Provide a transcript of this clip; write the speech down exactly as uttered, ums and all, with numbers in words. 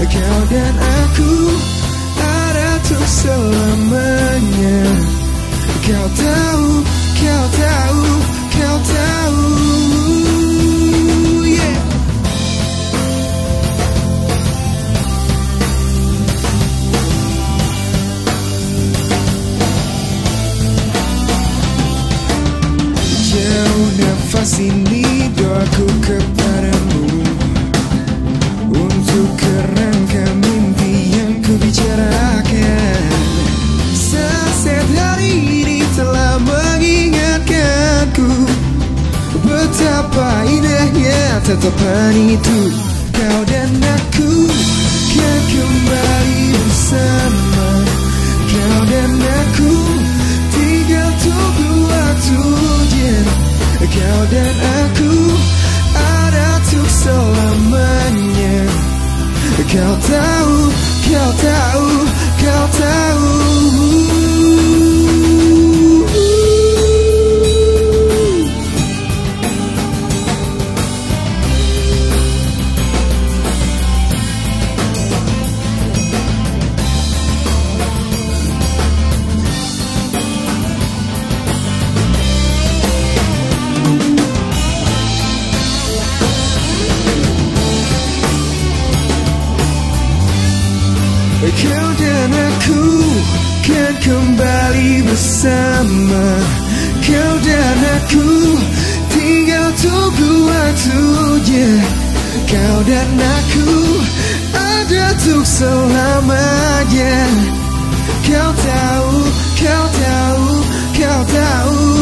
Kau dan aku ada untuk selamanya. Kau tahu, kau tahu, kau tahu. Yeah. Jauh nafas ini doaku kepadamu, untuk kerangka mimpi yang ku bicarakan. Saat hari ini telah mengingatkanku betapa indahnya tatapan itu. Kau dan aku kan kembali bersama. Kau dan aku tinggal tunggu waktunya. Kau dan aku ada untuk selamanya. Kau tahu, kau tahu, kau tahu. Kau dan aku kan kembali bersama. Kau dan aku tinggal tunggu waktunya. Kau dan aku ada untuk selamanya. Kau tahu, kau tahu, kau tahu.